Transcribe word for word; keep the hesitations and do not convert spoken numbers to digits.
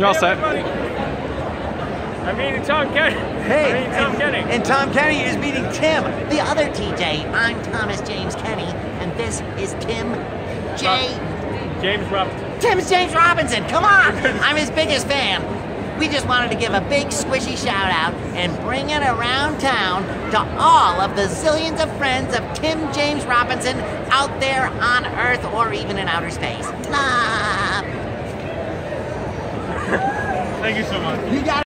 You all set? I'm meeting Tom Kenny. Hey, I'm meeting Tom and, Kenny. and Tom Kenny is meeting Tim. The other T J, I'm Thomas James Kenny, and this is Tim J. Uh, James Robinson. Tim's James Robinson, come on! I'm his biggest fan. We just wanted to give a big squishy shout out and bring it around town to all of the zillions of friends of Tim James Robinson out there on Earth or even in outer space. Love! Thank you so much. You got